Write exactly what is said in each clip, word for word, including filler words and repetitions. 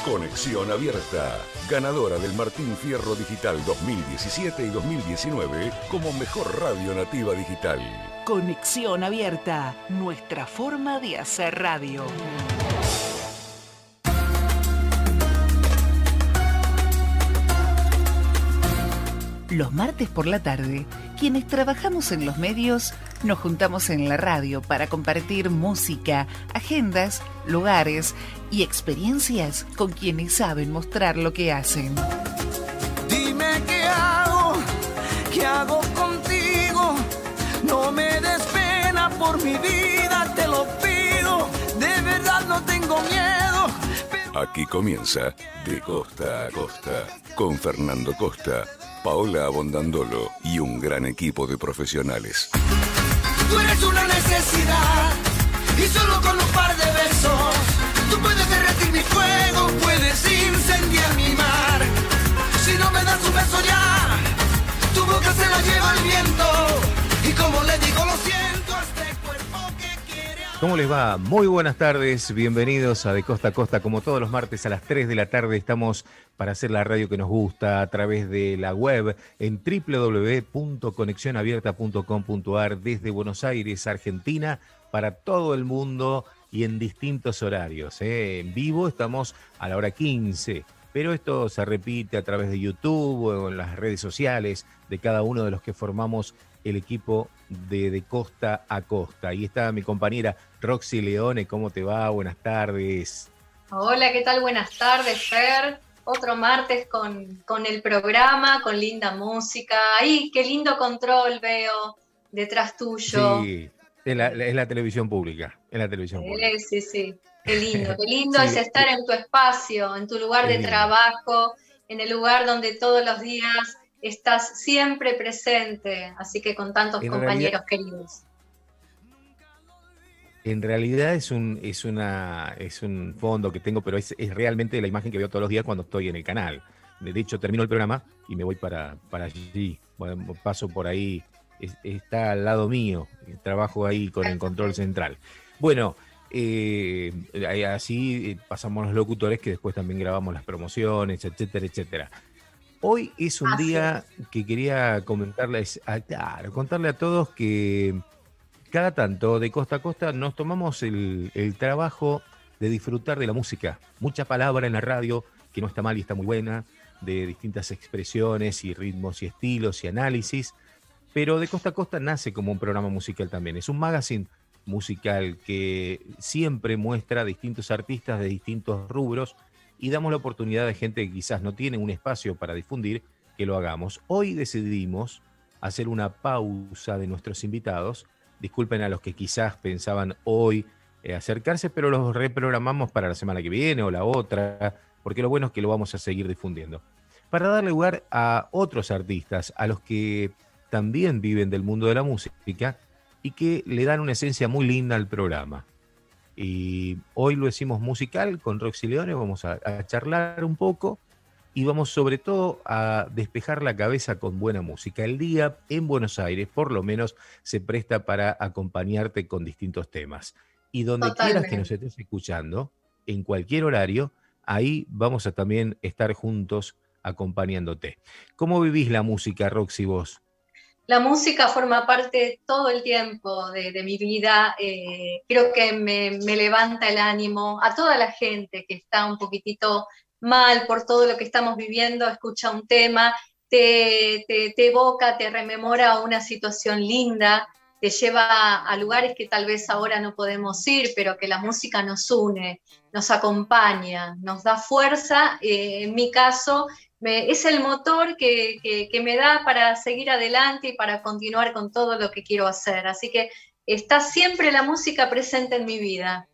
Conexión Abierta, ganadora del Martín Fierro Digital dos mil diecisiete y dos mil diecinueve como mejor radio nativa digital. Conexión Abierta, nuestra forma de hacer radio. Los martes por la tarde, quienes trabajamos en los medios, nos juntamos en la radio para compartir música, agendas, lugares y experiencias con quienes saben mostrar lo que hacen. Dime qué hago, qué hago contigo, no me des pena por mi vida, te lo pido, de verdad no tengo miedo. Pero... Aquí comienza De Costa a Costa, con Fernando Costa, Paola Abondandolo y un gran equipo de profesionales. Tú eres una necesidad y solo con un par de besos tú puedes derretir mi fuego, puedes incendiar mi mar. Si no me das un beso ya, tu boca se la lleva el viento y como le digo lo siento a este cuerpo que quiere. ¿Cómo les va? Muy buenas tardes, bienvenidos a De Costa a Costa. Como todos los martes a las tres de la tarde estamos para hacer la radio que nos gusta a través de la web en doble u doble u doble u punto conexión abierta punto com punto a r desde Buenos Aires, Argentina, para todo el mundo y en distintos horarios, ¿eh? En vivo estamos a la hora quince, pero esto se repite a través de YouTube o en las redes sociales de cada uno de los que formamos el equipo de De Costa a Costa. Ahí está mi compañera Roxy Leone, ¿cómo te va? Buenas tardes. Hola, ¿qué tal? Buenas tardes, Fer. Otro martes con, con el programa, con linda música. ¡Ay, qué lindo control veo detrás tuyo! Sí, es la, es la televisión pública. Es la televisión sí, pública. Sí, sí. Qué lindo, qué lindo Sí, es estar en tu espacio, en tu lugar de lindo. trabajo, en el lugar donde todos los días estás siempre presente. Así que con tantos En compañeros realidad, queridos. En realidad es un, es una, es un fondo que tengo, pero es, es realmente la imagen que veo todos los días cuando estoy en el canal. De hecho, termino el programa y me voy para, para allí. Bueno, paso por ahí, es, está al lado mío, trabajo ahí con el control central. Bueno, eh, así pasamos los locutores que después también grabamos las promociones, etcétera, etcétera. Hoy es un Ah, día que quería comentarles, a, claro, contarle a todos que cada tanto, de costa a costa, nos tomamos el, el trabajo de disfrutar de la música. Mucha palabra en la radio, que no está mal y está muy buena, de distintas expresiones y ritmos y estilos y análisis, pero De Costa a Costa nace como un programa musical también. Es un magazine musical que siempre muestra a distintos artistas de distintos rubros y damos la oportunidad de gente que quizás no tiene un espacio para difundir, que lo hagamos. Hoy decidimos hacer una pausa de nuestros invitados. Disculpen a los que quizás pensaban hoy eh, acercarse, pero los reprogramamos para la semana que viene o la otra, porque lo bueno es que lo vamos a seguir difundiendo. Para darle lugar a otros artistas, a los que también viven del mundo de la música y que le dan una esencia muy linda al programa. Y hoy lo decimos musical con Roxy Leone, vamos a, a charlar un poco y vamos sobre todo a despejar la cabeza con buena música. El día en Buenos Aires, por lo menos, se presta para acompañarte con distintos temas. Y donde Totalmente. quieras que nos estés escuchando, en cualquier horario, ahí vamos a también estar juntos acompañándote. ¿Cómo vivís la música, Roxy, vos? La música forma parte todo el tiempo de, de mi vida. Eh, creo que me, me levanta el ánimo a toda la gente que está un poquitito mal por todo lo que estamos viviendo, escucha un tema, te, te, te evoca, te rememora una situación linda, te lleva a lugares que tal vez ahora no podemos ir, pero que la música nos une, nos acompaña, nos da fuerza. Eh, en mi caso, me, es el motor que, que, que me da para seguir adelante y para continuar con todo lo que quiero hacer. Así que está siempre la música presente en mi vida.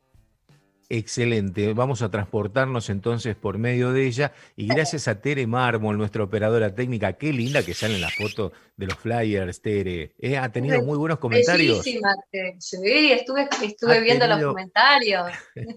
Excelente, vamos a transportarnos entonces por medio de ella y gracias a Tere Mármol, nuestra operadora técnica, qué linda que sale en la foto de los flyers, Tere, ¿eh? Ha tenido muy buenos comentarios. Bellísima, Tere. Sí, estuve, estuve viendo tenido... los comentarios.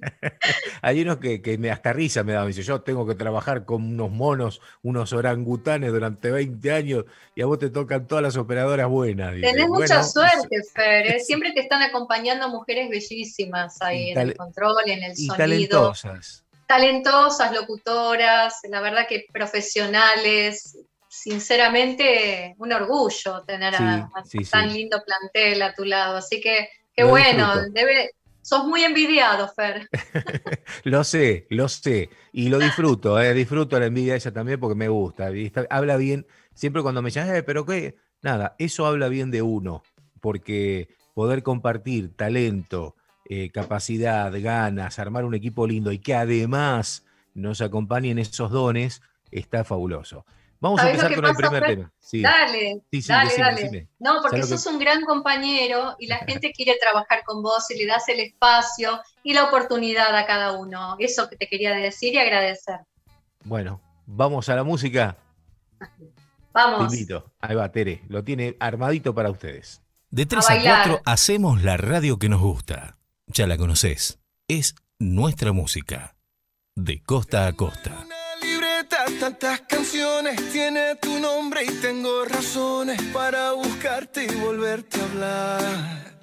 Hay unos que, que me, hasta risa me daban, dice, yo tengo que trabajar con unos monos, unos orangutanes durante veinte años y a vos te tocan todas las operadoras buenas. Dice. Tenés Bueno, mucha suerte, es... Fer, ¿eh? Siempre te están acompañando mujeres bellísimas ahí en el control, en el y sonido. talentosas. Talentosas, talentosas locutoras, la verdad que profesionales. Sinceramente, un orgullo tener Sí, a, a sí, tan sí. lindo plantel a tu lado. Así que, qué Lo bueno, disfruto. debe, sos muy envidiado, Fer. Lo sé, lo sé. Y lo disfruto, eh, disfruto la envidia de ella también porque me gusta. Y está- habla bien, siempre cuando me llaman, "Eh, pero qué, nada, eso habla bien de uno, porque poder compartir talento, eh, capacidad, ganas, armar un equipo lindo y que además nos acompañen esos dones, está fabuloso. Vamos a ¿Sabés lo empezar que con el pasa, primer Fer? tema. Sí, Dale, sí, sí, dale, decime, dale. decime. No, porque ¿Sabes lo sos que? un gran compañero y la gente quiere trabajar con vos y le das el espacio y la oportunidad a cada uno. Eso que te quería decir y agradecer. Bueno, vamos a la música. Te Vamos invito. Ahí va, Tere. Lo tiene armadito para ustedes. De a tres a cuatro bailar. hacemos la radio que nos gusta. Ya la conocés. Es nuestra música. De costa a costa. Una libreta, tantas canciones, tiene tu nombre y tengo razones para buscarte y volverte a hablar.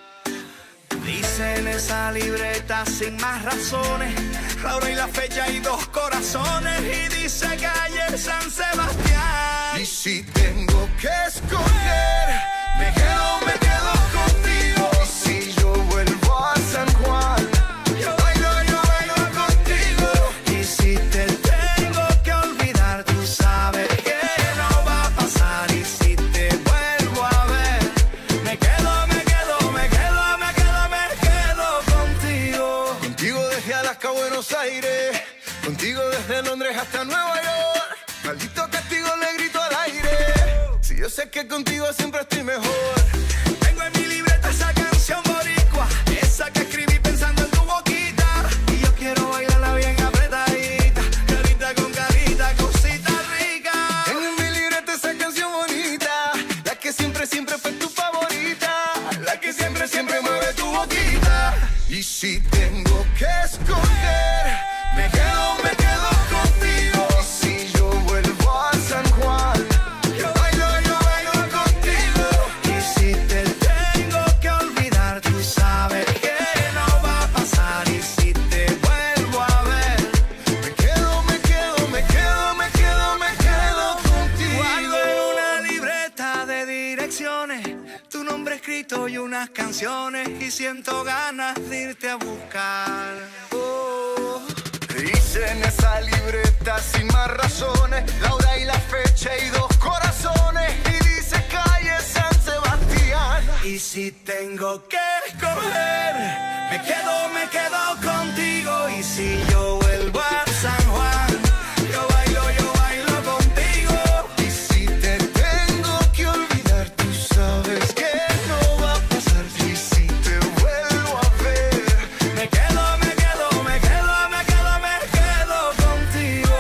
Dice en esa libreta sin más razones, la hora y la fecha y dos corazones, y dice calle San Sebastián. Y si tengo que escoger, me quedo, me quedo contigo. Y si yo vuelvo a San Juan, yo bailo, yo bailo contigo. Y si te tengo que olvidar, tú sabes que no va a pasar. Y si te vuelvo a ver, me quedo, me quedo, me quedo, me quedo, me quedo contigo. Contigo desde Alaska a Buenos Aires, contigo desde Londres hasta Nueva York. Maldito castigo le grito al aire, si yo sé que contigo siempre estoy mejor. Tengo en mi libreta esa canción boricua, esa que escribí pensando en tu boquita. Y yo quiero bailarla bien apretadita, carita con carita, cosita rica. Tengo en mi libreta esa canción bonita, la que siempre, siempre fue tu favorita, la que siempre, siempre mueve tu boquita. Y si tengo que escoger, me quedo, me quedo contigo. Y si yo vuelvo a San Juan, yo bailo, yo bailo contigo. Y si te tengo que olvidar, tú sabes que no va a pasar. Y si te vuelvo a ver, me quedo, me quedo, me quedo, me quedo, me quedo contigo. Guardo en una libreta de direcciones tu nombre escrito y unas canciones, y siento ganas de irte a buscar. Oh. Dice en esa libreta sin más razones, la hora y la fecha y dos corazones, y dice calle San Sebastián. Y si tengo que escoger, me quedo, me quedo contigo. Y si yo vuelvo a San Juan, yo bailo, yo bailo contigo. Y si te tengo que olvidar, tú sabes que no va a pasar. Y si te vuelvo a ver, me quedo, me quedo, me quedo, me quedo, me quedo contigo.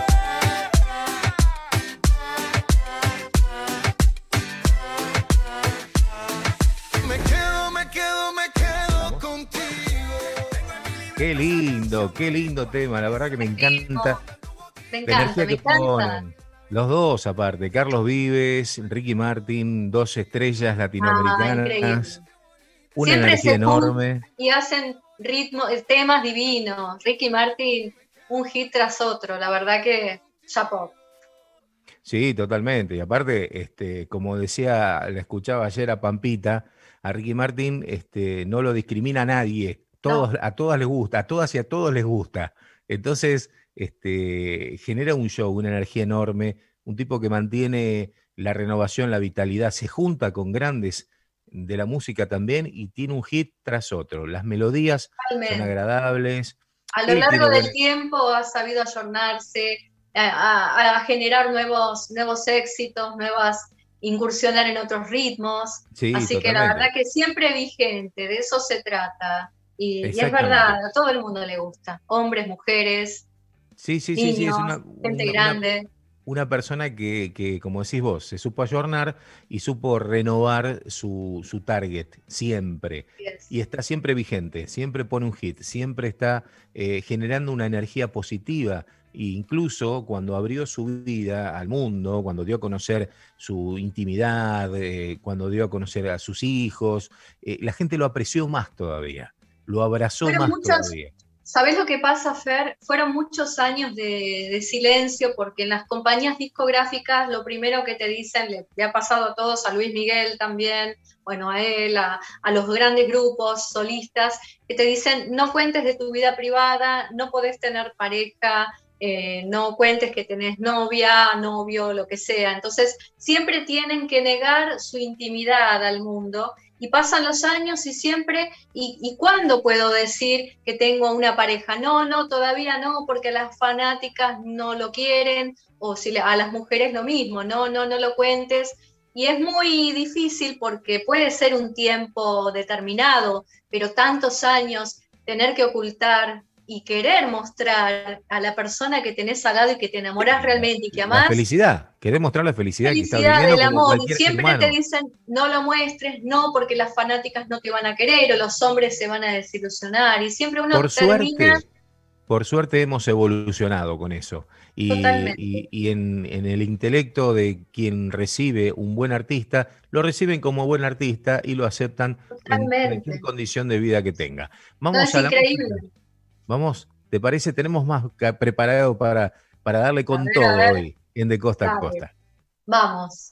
Me quedo, me quedo, me quedo contigo. Qué lindo, qué lindo tema. La verdad que me encanta. Me La encanta, energía me que encanta. ponen. Los dos, aparte. Carlos Vives, Ricky Martin, dos estrellas Ah, latinoamericanas. increíble. Una Siempre energía se enorme. y hacen ritmo, temas divinos. Ricky Martin, un hit tras otro. La verdad que chapó. Sí, totalmente. Y aparte, este, como decía, la escuchaba ayer a Pampita, a Ricky Martin, este, no lo discrimina a nadie. Todos, No, a todas les gusta, a todas y a todos les gusta. Entonces, este, genera un show, una energía enorme, un tipo que mantiene la renovación, la vitalidad, se junta con grandes de la música también y tiene un hit tras otro. Las melodías son totalmente. agradables, A lo él tiene largo del buena... tiempo ha sabido ayornarse, a, a- a generar nuevos, nuevos éxitos, nuevas, incursionar en otros ritmos. Sí, Así que la verdad totalmente. que siempre vigente, de eso se trata. Y, y es verdad, Exactamente. a todo el mundo le gusta. Hombres, mujeres, Sí, sí, sí, sí, es niños, una, gente una, una- grande. una persona que, que, como decís vos, se supo ayornar y supo renovar su, su target siempre. Yes. Y está siempre vigente, siempre pone un hit, siempre está eh, generando una energía positiva. E incluso cuando abrió su vida al mundo, cuando dio a conocer su intimidad, eh, cuando dio a conocer a sus hijos, eh, la gente lo apreció más todavía, lo abrazó Fueron más muchos, todavía. ¿Sabés lo que pasa, Fer? Fueron muchos años de, de silencio porque en las compañías discográficas lo primero que te dicen, le, le ha pasado a todos, a Luis Miguel también, bueno, a él, a, a los grandes grupos solistas, que te dicen no cuentes de tu vida privada, no podés tener pareja, eh, no cuentes que tenés novia, novio, lo que sea. Entonces siempre tienen que negar su intimidad al mundo. Y pasan los años y siempre, ¿y, y cuándo puedo decir que tengo una pareja? No, no, todavía no, porque las fanáticas no lo quieren, o si a las mujeres lo mismo, no, no, no lo cuentes. Y es muy difícil porque puede ser un tiempo determinado, pero tantos años tener que ocultar y querer mostrar a la persona que tenés al lado y que te enamorás realmente y que amás. La felicidad, querés mostrar la felicidad, felicidad que estás viviendo del como amor. cualquier Siempre ser humano. te dicen, no lo muestres, no, porque las fanáticas no te van a querer o los hombres se van a desilusionar. Y siempre uno Por termina... suerte, por suerte hemos evolucionado con eso. Y, Totalmente. y- y en, en el intelecto de quien recibe un buen artista, lo reciben como buen artista y lo aceptan en Totalmente. cualquier condición de vida que tenga. No, Vamos es a la increíble. música. Vamos, ¿te parece? Tenemos más ca- preparado para, para darle con ver, todo a ver. hoy en De Costa a Dale. Costa. Vamos.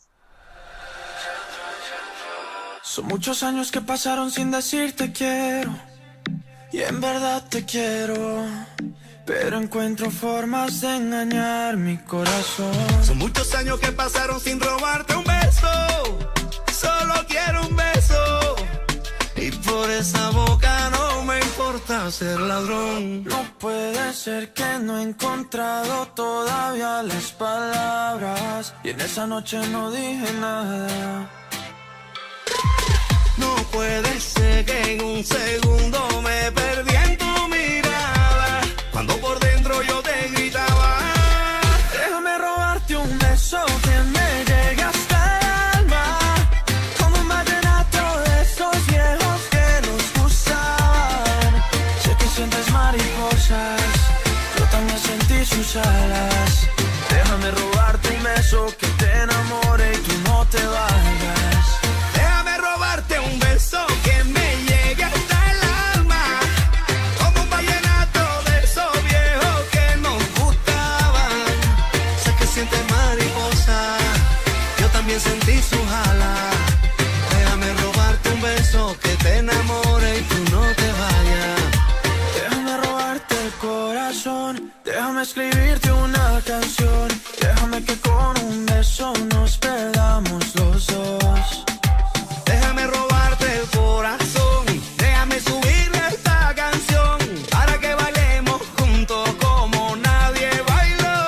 Son muchos años que pasaron sin decirte quiero, y en verdad te quiero, pero encuentro formas de engañar mi corazón. Son muchos años que pasaron sin robarte un beso, solo quiero un beso, y por esa boca no me importa ser ladrón. No puede ser que no he encontrado todavía las palabras, y en esa noche no dije nada. No puede ser que en un segundo me perdí en tu mirada, cuando por dentro yo te gritaba. Déjame robarte un beso que me llegue hasta el alma, como un vallenato de esos viejos que nos gustaban. Sé que sientes mariposas, yo también sentí sus alas. Déjame robarte un beso que te enamore y tú no te vayas. Déjame robarte un beso que me llegue hasta el alma, como un vallenato de esos viejos que nos gustaban. Sé que sientes mariposa, yo también sentí sus alas. Déjame robarte un beso que te enamore y tú no te vayas. Déjame robarte el corazón, déjame escribirte una canción, déjame que con un beso nos perdamos los dos. Déjame robarte el corazón, déjame subirle esta canción, para que bailemos juntos como nadie bailó.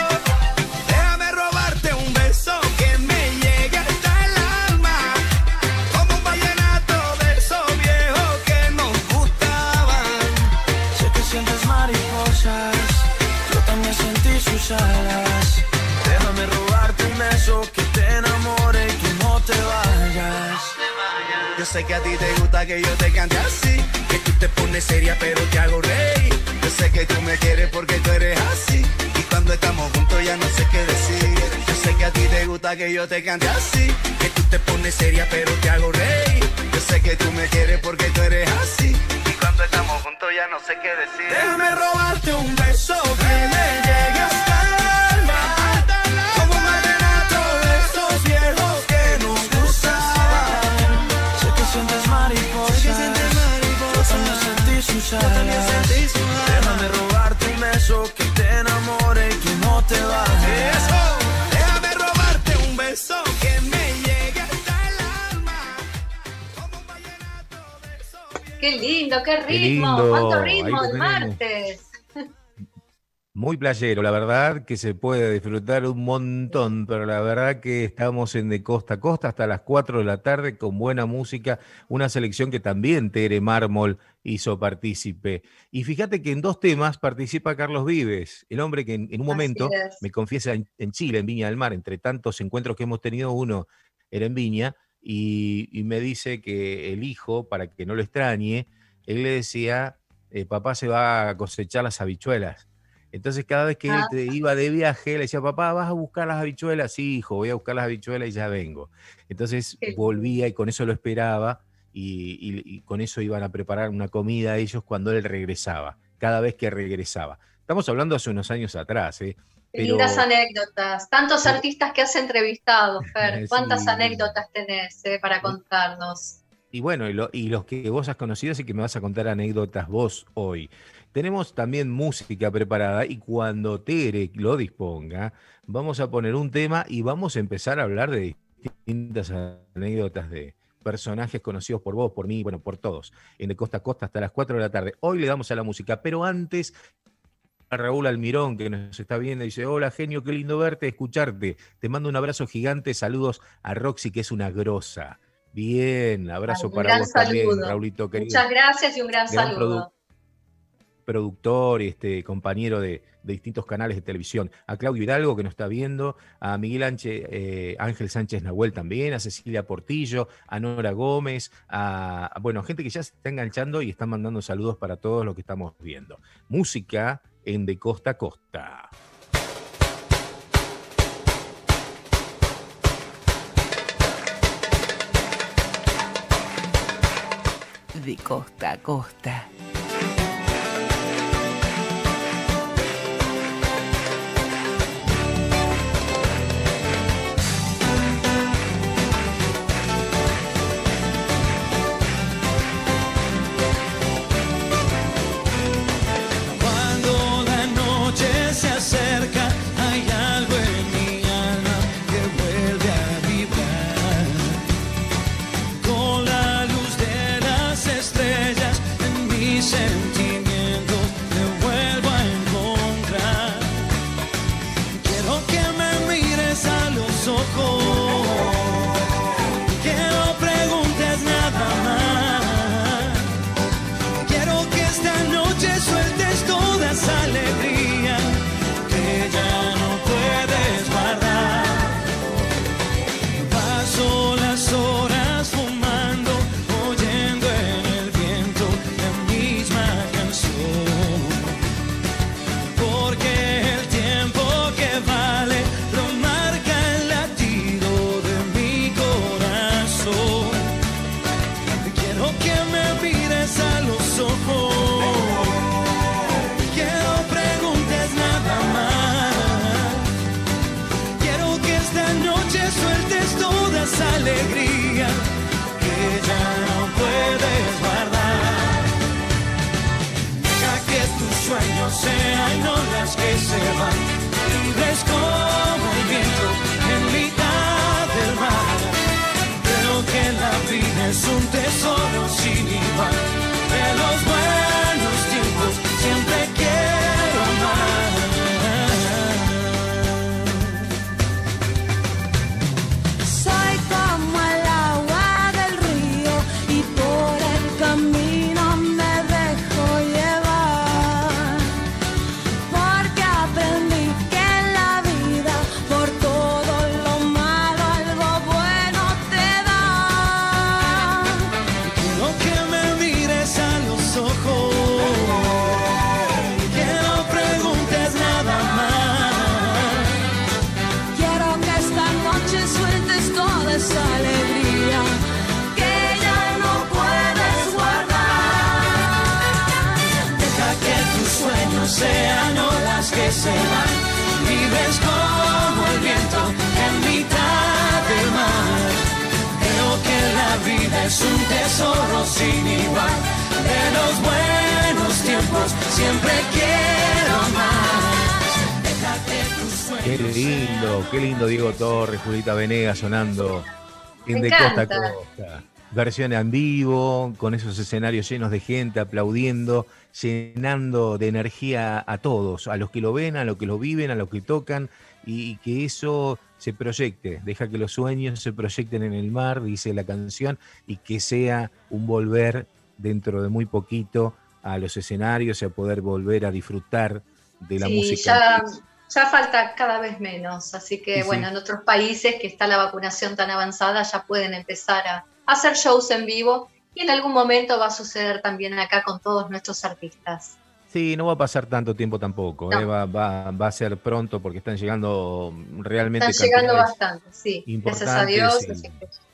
Déjame robarte un beso que me llegue hasta el alma, como un vallenato de esos viejos que nos gustaban. Sé que sientes mariposas, yo también sentí sus alas. Déjame robarte un beso que te enamore y tú no te vayas. Yo sé que a ti te gusta que yo te cante así, que tú te pones seria pero te hago reír. Yo sé que tú me quieres porque tú eres así, y cuando estamos juntos ya no sé qué decir. Yo sé que a ti te gusta que yo te cante así, que tú te pones seria pero te hago reír. Yo sé que tú me quieres porque tú eres así, y cuando estamos juntos ya no sé qué decir. Déjame robarte un beso que me llegue hasta el alma, como un vallenato de esos viejos que nos gustaban. Sé que sientes mariposas, yo también sentí sus alas. Déjame robarte un beso que te enamore y tú no te vayas. Déjame robarte un beso que me llegue hasta el alma, como un vallenato de esos. Qué lindo, qué ritmo. Qué lindo, ¿Cuánto ahí ritmo lo el tenemos. martes? Muy playero, la verdad que se puede disfrutar un montón, pero la verdad que estamos en De Costa a Costa hasta las cuatro de la tarde con buena música, una selección que también Tere Mármol hizo partícipe. Y fíjate que en dos temas participa Carlos Vives, el hombre que en, en un Así momento es. me confiesa en, en Chile, en Viña del Mar, entre tantos encuentros que hemos tenido, uno era en Viña, y, y me dice que el hijo, para que no lo extrañe, él le decía, eh, papá se va a cosechar las habichuelas. Entonces cada vez que Ah. él te iba de viaje, le decía, papá, ¿vas a buscar las habichuelas? Sí, hijo, voy a buscar las habichuelas y ya vengo. Entonces Qué volvía y con eso lo esperaba y, y- y con eso iban a preparar una comida a ellos cuando él regresaba. cada vez que regresaba. Estamos hablando hace unos años atrás, ¿eh? Qué Pero... lindas anécdotas. Tantos artistas que has entrevistado, Fer. ¿Cuántas Sí. anécdotas tenés eh, para contarnos? Y bueno, y, lo- y los que vos has conocido, así que me vas a contar anécdotas vos hoy. Tenemos también música preparada y cuando Tere lo disponga, vamos a poner un tema y vamos a empezar a hablar de distintas anécdotas de personajes conocidos por vos, por mí, bueno, por todos, en De Costa a Costa hasta las cuatro de la tarde. Hoy le damos a la música, pero antes a Raúl Almirón, que nos está viendo, dice: hola, genio, qué lindo verte, escucharte. Te mando un abrazo gigante, saludos a Roxy, que es una grosa. Bien, abrazo Un para gran vos también, saludo. Raulito, querido. Muchas gracias y un gran, Gran saludo. Productor, este, compañero de, de distintos canales de televisión, a Claudio Hidalgo, que nos está viendo, a Miguel Ángel, eh, Ángel Sánchez Nahuel también, a Cecilia Portillo, a Nora Gómez, a, a, bueno, gente que ya se está enganchando y están mandando saludos para todos los que estamos viendo. Música en De Costa a Costa. De Costa a Costa. Cuando la noche se acerca, hay algo en mi alma que vuelve a vibrar. Con la luz de las estrellas en mis sentimientos me vuelvo a encontrar. Quiero que me mires a los ojos, que no preguntes nada más. Quiero que esta noche sueltes toda esa alegría que ya no puedes guardar. Paso las horas fumando, oyendo en el viento la misma canción. Porque el tiempo que vale lo marca el latido de mi corazón. Quiero que me mires a los ojos, que no preguntes nada más. Quiero que esta noche sueltes toda esa alegría que ya no puedes guardar. Deja que tus sueños sean olas que se van, libres como el viento en mitad del mar. Creo que la vida es un tesoro sin igual. De los buenos tiempos siempre quiero amar. Soy como el agua del río y por el camino me dejo llevar. Porque aprendí que en la vida por todo lo malo algo bueno te da. Quiero que me mires a los ojos, que no preguntes nada más. Quiero que esta noche sueltes toda esa alegría que ya no puedes guardar. Deja que tus sueños sean olas que se van, libres como el viento en mitad del mar. Creo que la vida es un tesoro sin igual. De los buenos tiempos siempre quiero más. Deja que tus sueños Qué lindo, qué lindo Diego Torres, Julita Venegas sonando en Me De Costa a encanta. Costa. Versión en vivo, con esos escenarios llenos de gente aplaudiendo, llenando de energía a todos, a los que lo ven, a los que lo viven, a los que tocan, y que eso se proyecte, deja que los sueños se proyecten en el mar, dice la canción, y que sea un volver dentro de muy poquito a los escenarios y a poder volver a disfrutar de la Sí, música. ya, ya falta cada vez menos, así que Sí, sí. bueno, en otros países que está la vacunación tan avanzada ya pueden empezar a hacer shows en vivo y en algún momento va a suceder también acá con todos nuestros artistas. Sí, no va a pasar tanto tiempo tampoco, No. ¿eh? va, va- va a ser pronto porque están llegando realmente Están llegando cantidades bastante, sí, gracias a importantes Dios. y- así que-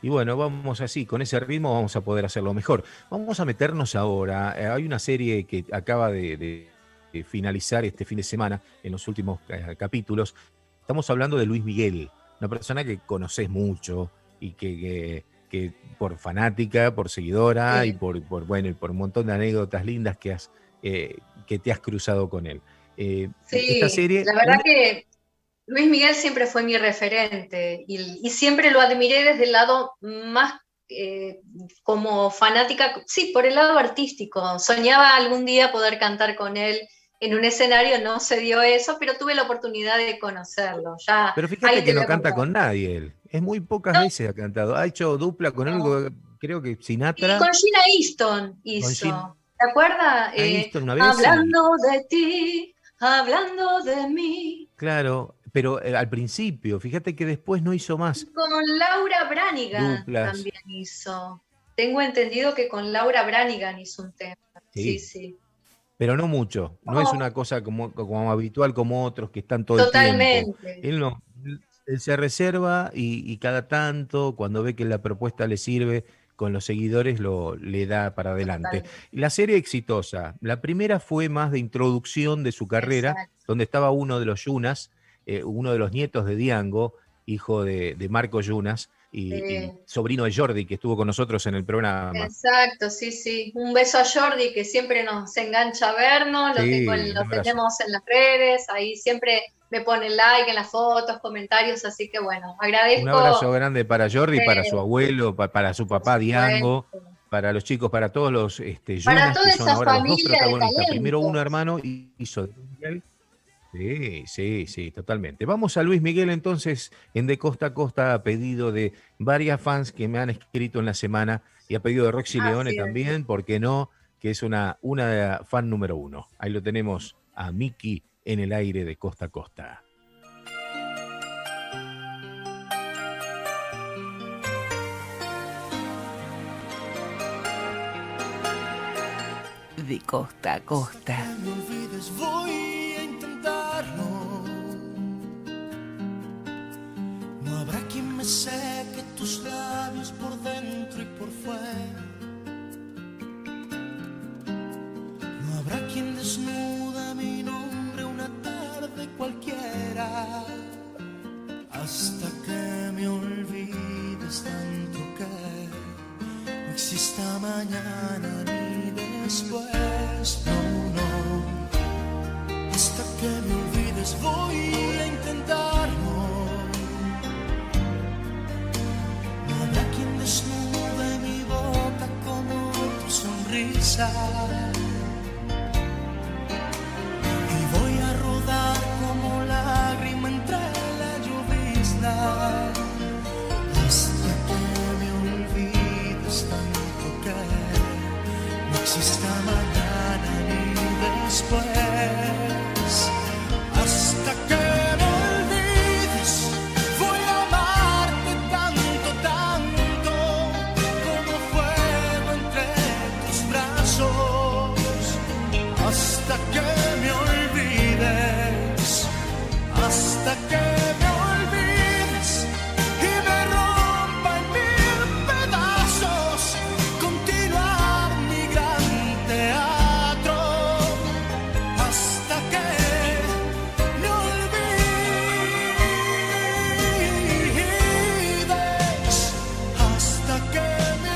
Y bueno, vamos así, con ese ritmo vamos a poder hacerlo mejor. Vamos a meternos ahora. eh, Hay una serie que acaba de, de- de finalizar este fin de semana, en los últimos eh, capítulos. Estamos hablando de Luis Miguel, una persona que conoces mucho y que, que- que por fanática, por seguidora y Sí. por, por, bueno, y por un montón de anécdotas lindas que, has, eh, que te has cruzado con él. Eh, esta Sí, serie, la verdad un- que Luis Miguel siempre fue mi referente y, y siempre lo admiré desde el lado más eh, como fanática, sí, por el lado artístico. Soñaba algún día poder cantar con él en un escenario, no se dio eso, pero tuve la oportunidad de conocerlo. Ya pero fíjate ahí que te voy no a canta contar. con nadie él. Es muy pocas No, veces ha cantado. Ha hecho dupla con no. algo, creo que Y Sinatra, con Gina Easton con Gina hizo, ¿te acuerdas? Eh, Easton una vez y hablando de ti, hablando de mí. claro, pero eh, al principio, fíjate que después no hizo más Con Laura Branigan duplas. también hizo. Tengo entendido que con Laura Branigan hizo un tema. Sí, Sí, sí. pero no mucho. No es Oh, una cosa como, como habitual como otros que están todo el tiempo. totalmente, Él no, él se reserva y, y cada tanto, cuando ve que la propuesta le sirve con los seguidores, lo le da para adelante. totalmente. La serie exitosa. La primera fue más de introducción de su carrera, Exacto. donde estaba uno de los Yunas, eh, uno de los nietos de Diango, hijo de, de Marco Yunas, y, y Eh, sobrino de Jordi, que estuvo con nosotros en el programa. exacto, sí, sí. Un beso a Jordi que siempre nos engancha a vernos, lo tengo, Sí, en- un lo abrazo. tenemos en las redes, ahí siempre me pone like en las fotos, comentarios, así que bueno, Un agradezco, abrazo grande para Jordi, para su eh, abuelo, pa- para su por papá Diango, supuesto, para los chicos, para todos los este, para Yunas, toda que son esa ahora los dos familia de protagonistas. Primero uno talentos. hermano y hizo de Luis Miguel. Sí, sí, sí, totalmente. Vamos a Luis Miguel entonces en De Costa a Costa a pedido de varias fans que me han escrito en la semana y a pedido de Roxy Leone Así es. también, ¿por qué no? Que es una, una fan número uno. Ahí lo tenemos a Miki en el aire de Costa a Costa. De costa a costa. No me olvides, voy a intentarlo. No habrá quien me seque tus labios por dentro y por fuera. No habrá quien desnuda mi nombre una tarde cualquiera. Hasta que me olvides tanto que no exista mañana ni después, no, no. Hasta que me olvides voy a intentarlo. No habrá quien desnude mi boca como tu sonrisa. Y voy a rodar como lágrima entre la llovizna. Hasta que me olvides tanto que no exista mañana ni después. Hasta que me olvides, voy a amarte tanto, tanto, como fuego entre tus brazos. Hasta que me olvides, hasta que me olvides y me rompa en mil pedazos. Continuar mi gran teatro hasta que me olvides, hasta que me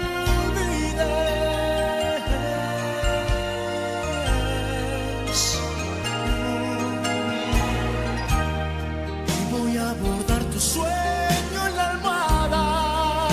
olvides. Y voy a abordar tu sueño en la almohada.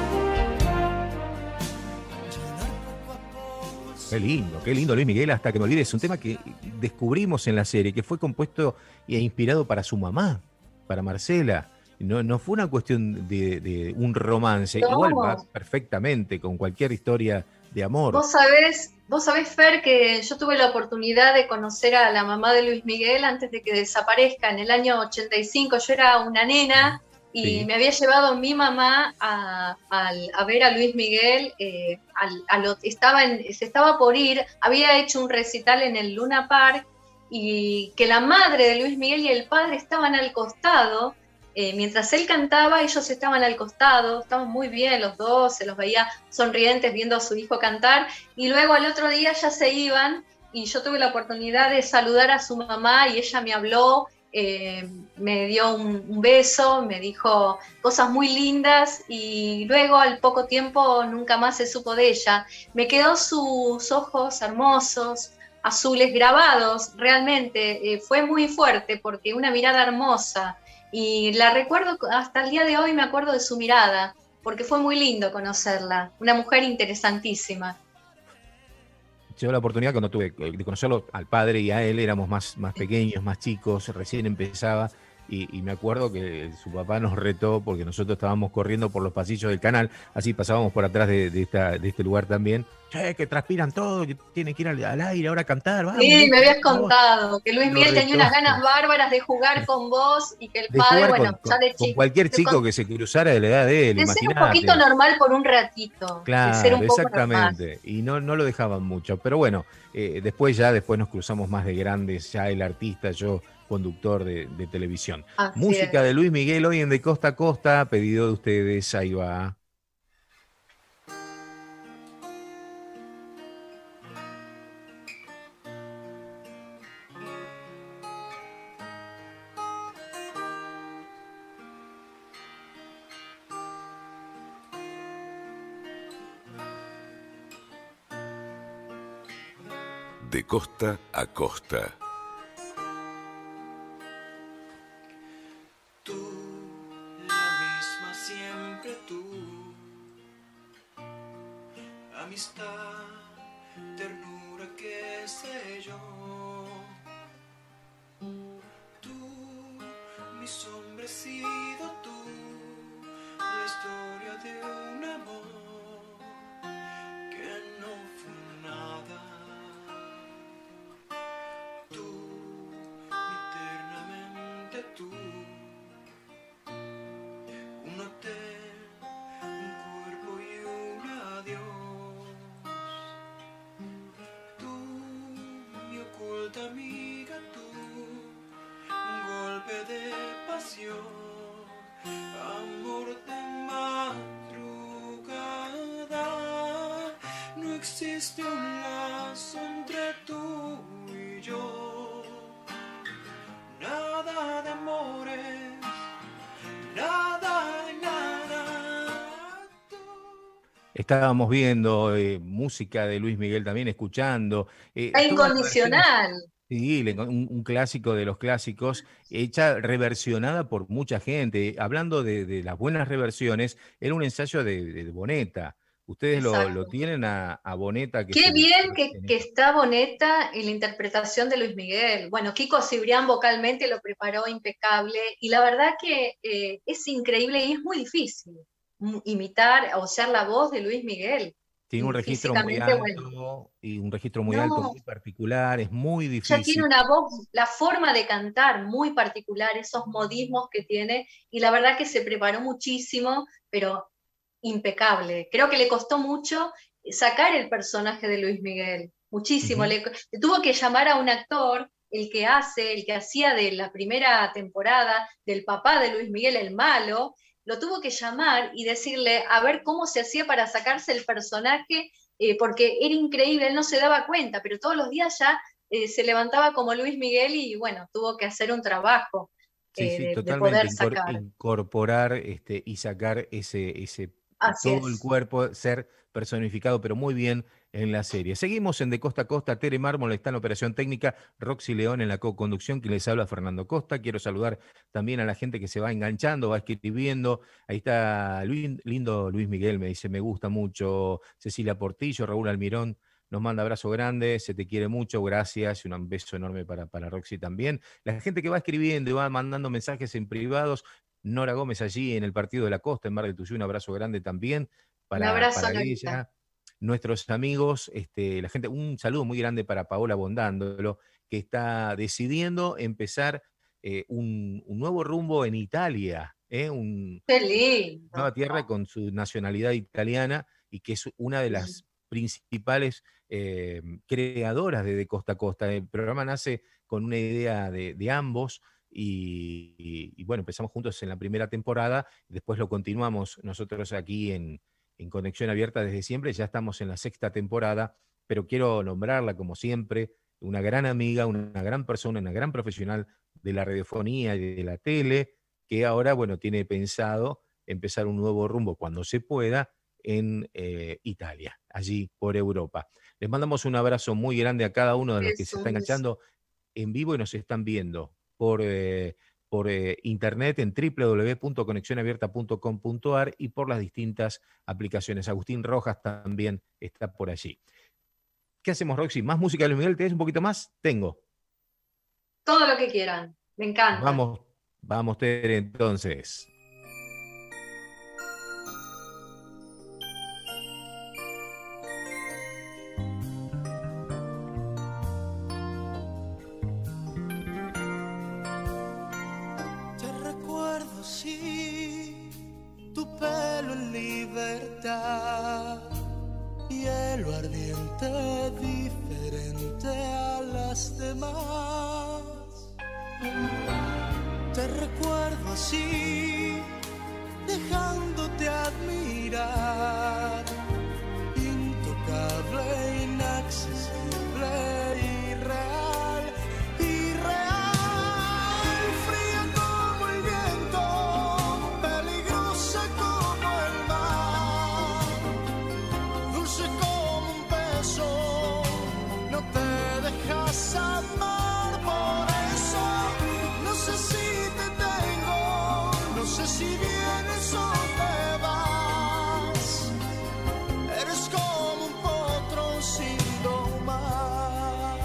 Llenar poco a poco el Qué lindo, qué lindo Luis Miguel, hasta que me olvides. Un tema que descubrimos en la serie, que fue compuesto e inspirado para su mamá, para Marcela. No, no fue una cuestión de, de un romance. No. Igual va perfectamente con cualquier historia de amor. Vos sabés, vos sabés, Fer, que yo tuve la oportunidad de conocer a la mamá de Luis Miguel antes de que desaparezca en el año ochenta y cinco. Yo era una nena y Sí. me había llevado mi mamá a, al- a ver a Luis Miguel. eh, al- a lo- estaba en- se estaba por ir, había hecho un recital en el Luna Park y que la madre de Luis Miguel y el padre estaban al costado. eh, mientras él cantaba, ellos estaban al costado, estaban muy bien los dos, se los veía sonrientes viendo a su hijo cantar, y luego al otro día ya se iban, y yo tuve la oportunidad de saludar a su mamá, y ella me habló, eh, me dio un, un beso, me dijo cosas muy lindas, y luego al poco tiempo nunca más se supo de ella. Me quedó sus ojos hermosos, azules grabados, realmente, eh, fue muy fuerte, porque una mirada hermosa, y la recuerdo hasta el día de hoy, me acuerdo de su mirada, porque fue muy lindo conocerla, una mujer interesantísima. Tuve la oportunidad cuando tuve de conocerlo al padre y a él, éramos más, más pequeños, más chicos, recién empezaba, y, y me acuerdo que su papá nos retó porque nosotros estábamos corriendo por los pasillos del canal, así pasábamos por atrás de, de, esta, de este lugar también. Che, que transpiran todo, que tienen que ir al, al aire ahora a cantar. Vamos, Sí, me habías vamos. contado que Luis Lo Miguel tenía retó. unas ganas bárbaras de jugar con vos, y que el De padre, jugar bueno, con, ya con, de con chico, cualquier de, chico con- que se cruzara de la edad de él, de ser un imagínate. poquito normal por un ratito, de ser Claro, un poco normal. exactamente. Y no, no lo dejaban mucho. Pero bueno, eh, después ya después nos cruzamos más de grandes, ya el artista, yo conductor de, de televisión. Así Música es. de Luis Miguel hoy en De Costa a Costa, pedido de ustedes, ahí va. De costa a costa. Tú, la misma siempre tú. Amistad, ternura, qué sé yo. Tú, mi sombra, he sido tú. La historia de un amor que no fue nada. Tú, eternamente tú. Un hotel, un cuerpo y un adiós. Tú, mi oculta amiga, tú. Un golpe de pasión, amor de madrugada. No existe un lazo entre tú y yo. Nada de amores, nada de nada. Tú. Estábamos viendo eh, música de Luis Miguel también, escuchando. eh, Está todas las versiones. incondicional. Sí, le- un, un clásico de los clásicos, hecha, reversionada por mucha gente. Hablando de, de las buenas reversiones, era un ensayo de, de Boneta. Ustedes lo, lo Exacto. tienen a, a Boneta que Qué se bien que, en que esto. está Boneta en la interpretación de Luis Miguel. Bueno, Kiko Cibrián vocalmente lo preparó impecable, y la verdad que eh, es increíble y es muy difícil mm, imitar o ser la voz de Luis Miguel. Tiene un Y registro muy físicamente, bueno, alto y un registro muy alto, no, muy particular, es muy ella tiene difícil. una voz, la forma de cantar muy particular, esos modismos que tiene, y la verdad que se preparó muchísimo, pero impecable. Creo que le costó mucho sacar el personaje de Luis Miguel, muchísimo. Ujú. Le, le tuvo que llamar a un actor, el que hace, el que hacía de la primera temporada del papá de Luis Miguel, el malo, lo tuvo que llamar y decirle a ver cómo se hacía para sacarse el personaje, eh, porque era increíble, él no se daba cuenta, pero todos los días ya eh, se levantaba como Luis Miguel, y bueno, tuvo que hacer un trabajo Sí, eh, sí, de, de totalmente, poder incor- sacar. incorporar este, y sacar ese, ese, Así todo el es. cuerpo, ser personificado, pero muy bien en la serie. Seguimos en De Costa a Costa, Tere Mármol está en la operación técnica, Roxy León en la co-conducción, quien les habla Fernando Costa. Quiero saludar también a la gente que se va enganchando, va escribiendo. Ahí está Luis- lindo Luis Miguel, me dice, me gusta mucho. Cecilia Portillo, Raúl Almirón. Nos manda abrazo grande, se te quiere mucho, gracias, y un beso enorme para, para Roxy también. La gente que va escribiendo y va mandando mensajes en privados, Nora Gómez allí en el Partido de la Costa, en Mar del Tuyú, un abrazo grande también Un para, abrazo, para Norita. ella. Nuestros amigos, este, la gente, un saludo muy grande para Paola Bondándolo, que está decidiendo empezar eh, un, un nuevo rumbo en Italia, ¿eh? Un, Qué lindo. nueva tierra con su nacionalidad italiana, y que es una de las principales eh, creadoras de De Costa a Costa. El programa nace con una idea de, de ambos, y, y, y bueno, empezamos juntos en la primera temporada, después lo continuamos nosotros aquí en, en Conexión Abierta desde siempre, ya estamos en la sexta temporada, pero quiero nombrarla como siempre, una gran amiga, una gran persona, una gran profesional de la radiofonía y de la tele, que ahora, bueno, tiene pensado empezar un nuevo rumbo cuando se pueda en eh, Italia, allí por Europa. Les mandamos un abrazo muy grande a cada uno de los que se Eso, están eso. enganchando en vivo y nos están viendo por, eh, por eh, internet en w w w punto conexión abierta punto com punto a r y por las distintas aplicaciones. Agustín Rojas también está por allí. ¿Qué hacemos, Roxy? ¿Más música de Luis Miguel? ¿Tenés un poquito más? Tengo. Todo lo que quieran. Me encanta. Vamos, vamos, Tere, entonces. Te recuerdo, sí, tu pelo en libertad, hielo ardiente diferente a las demás. Te recuerdo así, dejándote admirar, intocable, inaccesible, irreal, irreal, fría como el viento, peligrosa como el mar, dulce como un beso, no te dejas amar, por eso no sé si te tengo, no sé si vienes o te vas, eres como un potro sin domar.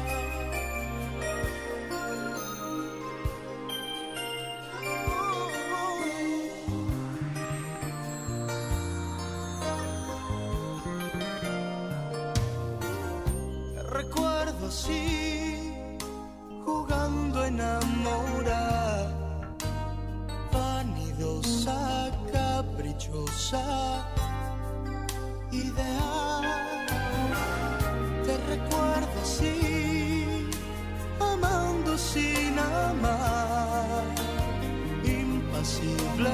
Te recuerdo así, jugando a enamorar, vanidosa, caprichosa, ideal. Te recuerdo así, amando sin amar, impasible,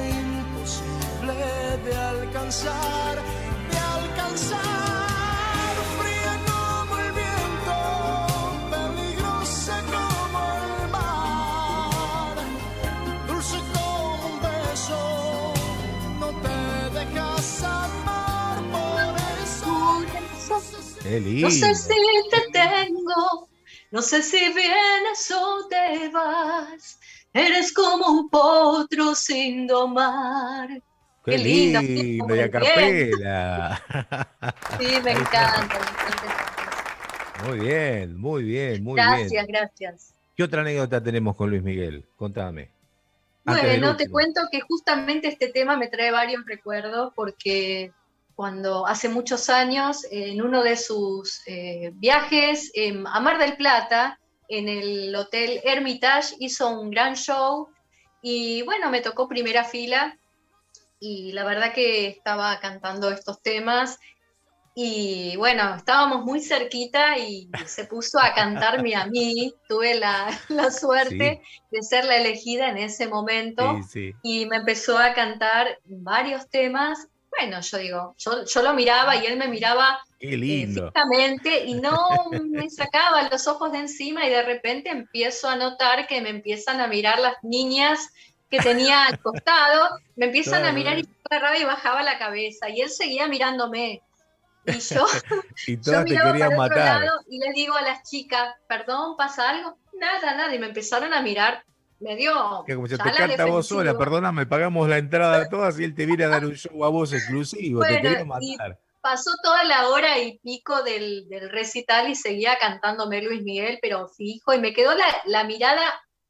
imposible de alcanzar, de alcanzar, fría como el viento, peligrosa como el mar, dulce como un beso, no te dejas amar, por eso. Qué lindo. No sé si te tengo, no sé si vienes o te vas. Eres como un potro sin domar. Qué, Qué lindo, lindo, y a muy bien. capela. Sí, me Ahí está. encanta, me encanta. Muy bien, muy bien, muy Gracias, bien. gracias. ¿Qué otra anécdota tenemos con Luis Miguel? Contame. Antes del Bueno, te último. cuento que justamente este tema me trae varios recuerdos porque cuando hace muchos años, en uno de sus eh, viajes eh, a Mar del Plata, en el Hotel Hermitage, hizo un gran show y bueno, me tocó primera fila y la verdad que estaba cantando estos temas y bueno, estábamos muy cerquita y se puso a cantarme a mí, tuve la, la suerte Sí, de ser la elegida en ese momento sí, sí. y me empezó a cantar varios temas. Bueno, yo digo, yo, yo lo miraba y él me miraba Qué eh, lindo. fijamente y no me sacaba los ojos de encima y de repente empiezo a notar que me empiezan a mirar las niñas que tenía al costado, me empiezan a Todas, mirar y yo agarraba y bajaba la cabeza y él seguía mirándome. Y yo, y yo todas te miraba querían para otro matar. lado y le digo a las chicas, perdón, ¿pasa algo? Nada, nada. Y me empezaron a mirar, me dio Que como se ya te la canta a vos sola, defensiva. perdóname, pagamos la entrada a todas y él te viene a dar un show a vos exclusivo, te Bueno, quería y matar. pasó toda la hora y pico del, del recital y seguía cantándome Luis Miguel, pero fijo, y me quedó la, la mirada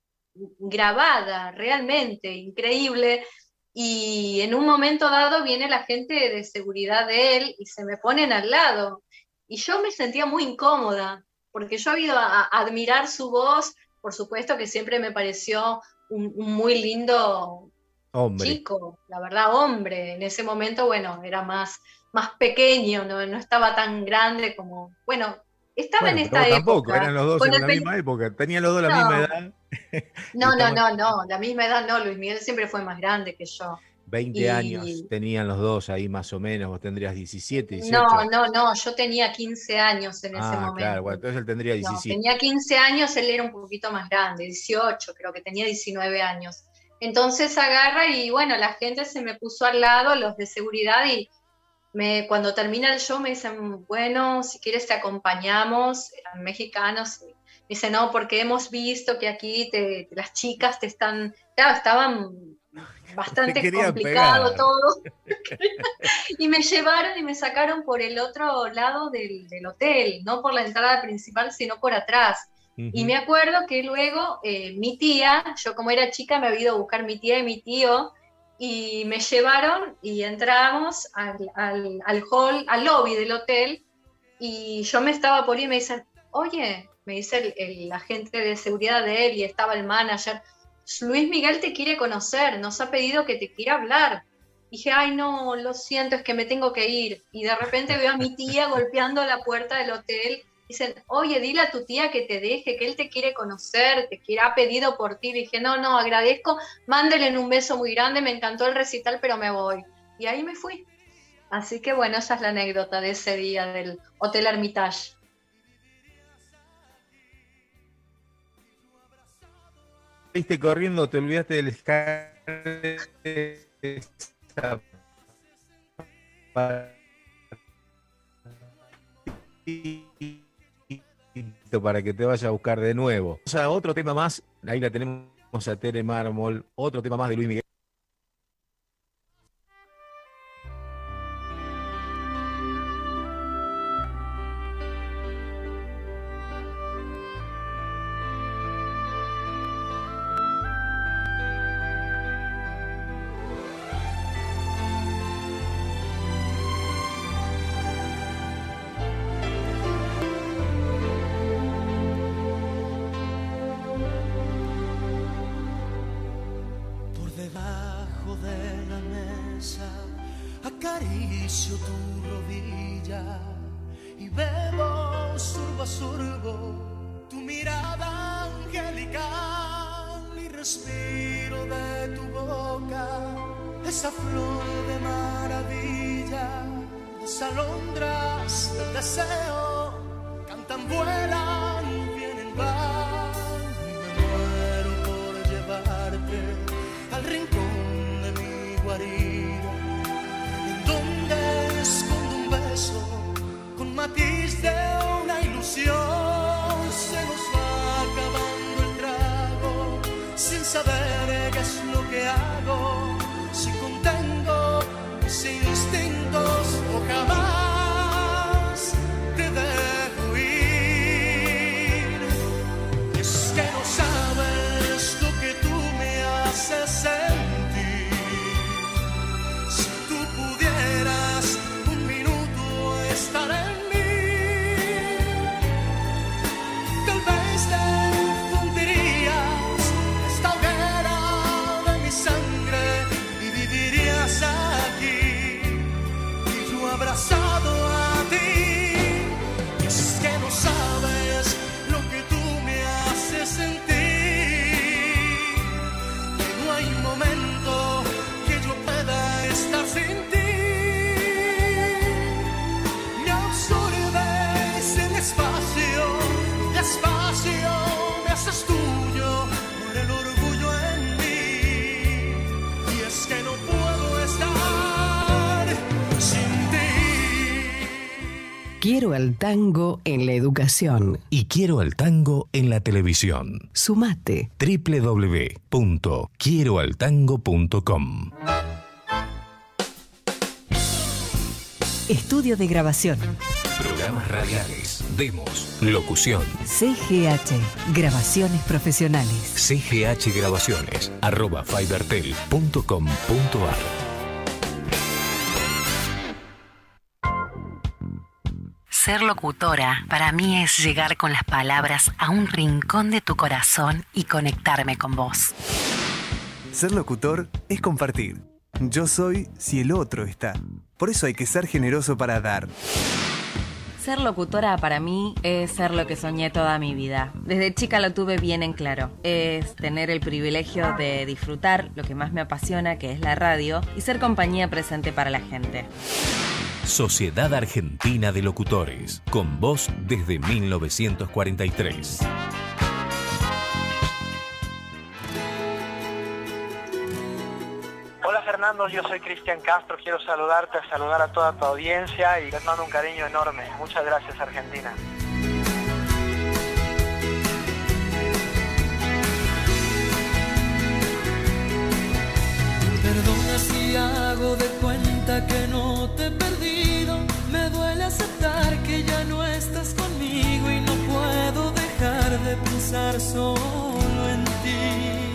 grabada, realmente increíble. Y en un momento dado viene la gente de seguridad de él y se me ponen al lado. Y yo me sentía muy incómoda, porque yo había ido a, a admirar su voz, por supuesto que siempre me pareció un, un muy lindo Hombre, chico, la verdad, hombre. En ese momento, bueno, era más, más pequeño, no, no estaba tan grande como, bueno, estaba Bueno, en pero esta vos tampoco, época. eran los dos con en el la peli- misma época. Tenían los dos la No. misma edad. No, no, Estamos- no, no, la misma edad no, Luis Miguel siempre fue más grande que yo. veinte Y- años tenían los dos ahí más o menos. Vos tendrías diecisiete, dieciocho. No, no, no, yo tenía quince años en ese Ah, momento. claro, bueno, entonces él tendría No, diecisiete. tenía quince años, él era un poquito más grande, dieciocho, creo que tenía diecinueve años. Entonces agarra y bueno, la gente se me puso al lado, los de seguridad, y me, cuando termina el show me dicen, bueno, si quieres te acompañamos, eran mexicanos. Y me dicen, no, porque hemos visto que aquí te, las chicas te están, claro, estaban bastante Te querían complicado pegar. todo. Y me llevaron y me sacaron por el otro lado del, del hotel, no por la entrada principal, sino por atrás. Y me acuerdo que luego eh, mi tía, yo como era chica me había ido a buscar mi tía y mi tío, y me llevaron y entramos al, al, al hall, al lobby del hotel, y yo me estaba por ir y me dicen, oye, me dice el, el agente de seguridad de él, y estaba el manager, Luis Miguel te quiere conocer, nos ha pedido que te quiera hablar. Dije, ay no, lo siento, es que me tengo que ir. Y de repente veo a mi tía golpeando la puerta del hotel. Dicen, oye, dile a tu tía que te deje, que él te quiere conocer, te quiere, ha pedido por ti. Dije, no, no, agradezco, mándele un beso muy grande, me encantó el recital, pero me voy. Y ahí me fui. Así que bueno, esa es la anécdota de ese día del Hotel Hermitage. Fuiste corriendo, te olvidaste del escáner para que te vaya a buscar de nuevo. O sea, otro tema más, ahí la tenemos a Tere Mármol, otro tema más de Luis Miguel. Por debajo de la mesa acaricio tu rodilla y bebo sorbo a sorbo tu mirada angelical y respiro de tu boca esa flor de maravilla, las alondras del deseo cantan, vuelan, vienen, van y me muero por llevarte al rincón de mi guarida, en donde escondo un beso con matiz de una ilusión. Se nos va acabando el trago sin saber qué es lo que hago, si contengo mis instintos o jamás te dejo ir. Es que no sabes lo que tú me haces sentir. Si tú pudieras un minuto estar en mí, tal vez te fundirías esta hoguera de mi sangre y vivirías aquí y yo abrazado a ti. Y es que no sabes lo que tú me haces sentir, que no hay un momento que yo pueda estar sin ti. Me absorbes el espacio, despacio me haces tuyo por el orgullo en mí. Y es que no puedo estar sin ti. Quiero al tango en la educación. Y quiero al tango en la televisión. Sumate. doble u doble u doble u punto quiero al tango punto com. Estudio de grabación. Programas radiales, demos, locución. C G H. Grabaciones profesionales. C G H Grabaciones, arroba fibertel punto com punto ar. Ser locutora para mí es llegar con las palabras a un rincón de tu corazón y conectarme con vos. Ser locutor es compartir. Yo soy si el otro está. Por eso hay que ser generoso para dar. Ser locutora para mí es ser lo que soñé toda mi vida. Desde chica lo tuve bien en claro. Es tener el privilegio de disfrutar lo que más me apasiona, que es la radio, y ser compañía presente para la gente. Sociedad Argentina de Locutores, con voz desde mil novecientos cuarenta y tres. Hola Fernando, yo soy Cristian Castro, quiero saludarte, saludar a toda tu audiencia y les mando un cariño enorme. Muchas gracias Argentina. Perdona si hago de cuenta que no te he perdido. Me duele aceptar que ya no estás conmigo y no puedo dejar de pensar solo en ti.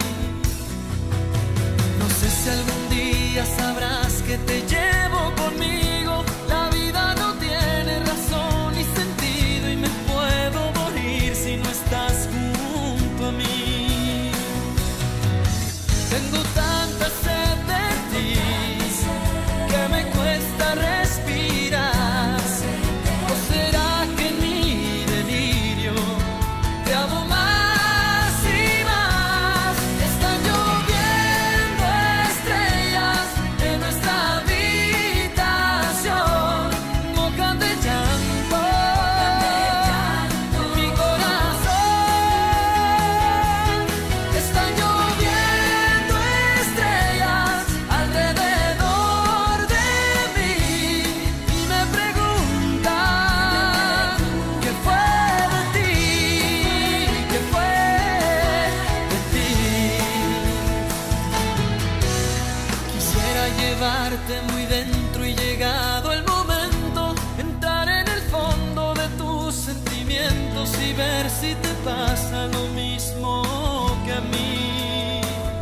No sé si algún día sabrás que te llevo conmigo. La vida no tiene razón ni sentido y me puedo morir si no estás junto a mí. Tengo tanta sed de ti que me cuesta respirar. ¿O será que en mi delirio te amo más y más? Están lloviendo estrellas en nuestra habitación, mojan de llanto mi corazón. Están lloviendo estrellas alrededor de mí y me preguntan qué fue de ti, qué fue de ti. Quisiera llevarte muy dentro y llegado el momento, entrar en el fondo de tus sentimientos y ver si te pasa lo mismo que a mí.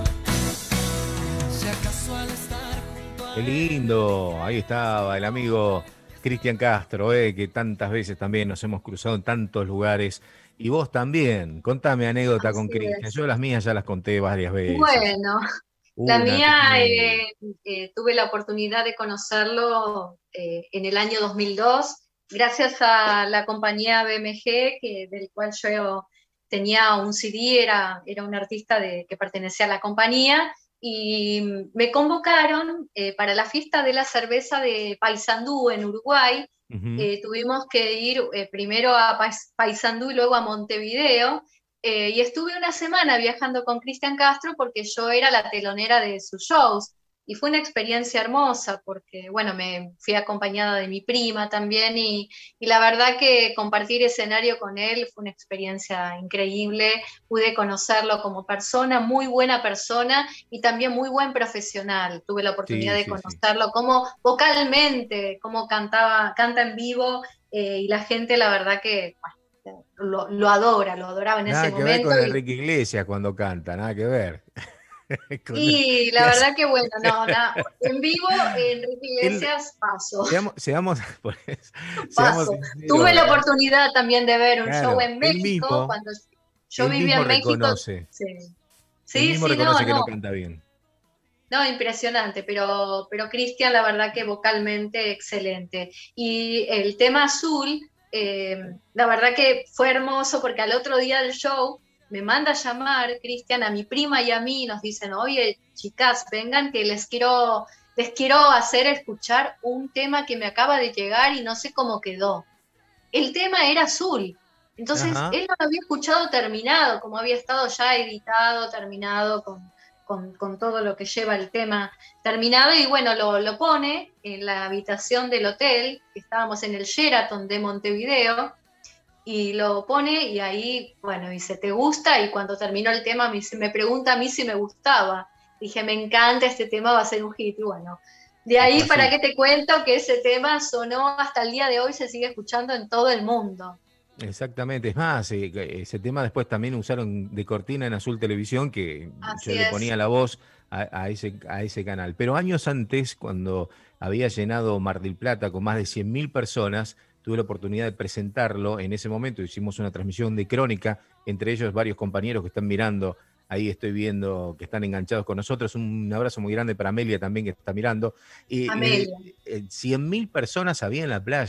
Si acaso al estar junto a Qué lindo, ahí estaba el amigo Cristian Castro, eh, que tantas veces también nos hemos cruzado en tantos lugares. Y vos también, contame anécdota con Así Cristian. es. Yo las mías ya las conté varias veces. Bueno, la Una, mía, que- eh, eh, tuve la oportunidad de conocerlo eh, en el año dos mil dos, gracias a la compañía B M G, que, del cual yo tenía un C D, era, era un artista de, que pertenecía a la compañía, y me convocaron eh, para la fiesta de la cerveza de Paysandú en Uruguay. Ujú. Eh, tuvimos que ir eh, primero a Pais- Paysandú y luego a Montevideo. Eh, y estuve una semana viajando con Cristian Castro porque yo era la telonera de sus shows. Y fue una experiencia hermosa porque, bueno, me fui acompañada de mi prima también y, y la verdad que compartir escenario con él fue una experiencia increíble. Pude conocerlo como persona, muy buena persona y también muy buen profesional. Tuve la oportunidad Sí, de sí, sí. conocerlo como vocalmente, cómo cantaba, canta en vivo eh, y la gente, la verdad que bueno, lo, lo adora, lo adoraba en Nada ese que ver momento. con y- Enrique Iglesias cuando canta, nada que ver. Con- Y la ¿Qué verdad hace? que bueno, no, nada, en vivo Enrique Él- Iglesias paso, Seamos, seamos, pues, seamos paso. sinceros, Tuve la ¿verdad? oportunidad también de ver un Claro, show en él México, mismo, cuando yo él vivía mismo en México. reconoce, Sí, él sí, mismo sí, no, reconoce que no, no canta bien. no, impresionante, pero, pero Cristian, la verdad que vocalmente excelente. Y el tema azul, eh, la verdad que fue hermoso porque al otro día del show me manda a llamar Cristian a mi prima y a mí y nos dicen, oye, chicas, vengan que les quiero, les quiero hacer escuchar un tema que me acaba de llegar y no sé cómo quedó. El tema era azul. Entonces, Ajá. él no lo había escuchado terminado, como había estado ya editado, terminado, con, con, con todo lo que lleva el tema terminado, y bueno, lo, lo pone en la habitación del hotel, que estábamos en el Sheraton de Montevideo, y lo pone y ahí, bueno, dice, ¿te gusta? Y cuando terminó el tema me, dice- me pregunta a mí si me gustaba. Dije, me encanta este tema, va a ser un hit, y bueno. De ahí, Fue ¿para así. qué te cuento? Que ese tema sonó hasta el día de hoy, se sigue escuchando en todo el mundo. Exactamente, es más, eh, que ese tema después también usaron de cortina en Azul Televisión, que Así yo le es. ponía la voz a, a ese, a ese canal. Pero años antes, cuando había llenado Mar del Plata con más de cien mil personas, tuve la oportunidad de presentarlo. En ese momento hicimos una transmisión de crónica, entre ellos varios compañeros que están mirando. Ahí estoy viendo que están enganchados con nosotros. Un abrazo muy grande para Amelia también, que está mirando. Y Amelia. cien mil personas había en la playa